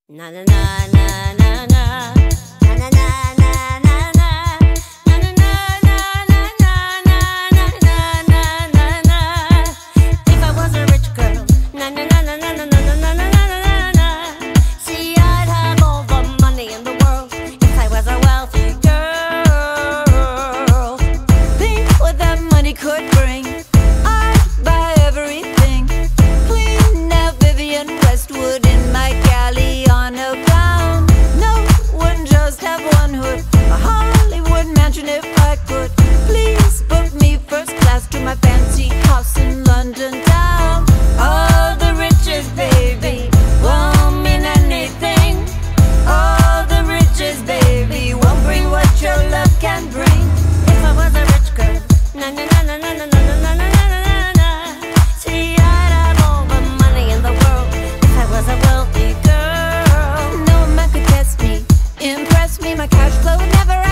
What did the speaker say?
Na na na na na na na na na na na na na na na. If I was a rich girl, na na na na na na na na na na na. See, I'd have all the money in the world if I was a wealthy girl. Think what that money could bring. I'd buy everything. Clean out Vivian Westwood in my Galliano gown. No, wouldn't just have one hood. A Hollywood mansion if I could. Please book me first class to my fancy house in London town. All the riches, baby, won't mean anything. All the riches, baby, won't bring what your love can bring. If I was a rich girl, na na na na na na na na na na na. See, I'd have all the money in the world if I was a wealthy girl. No man could test me, impress me. My cash flow would never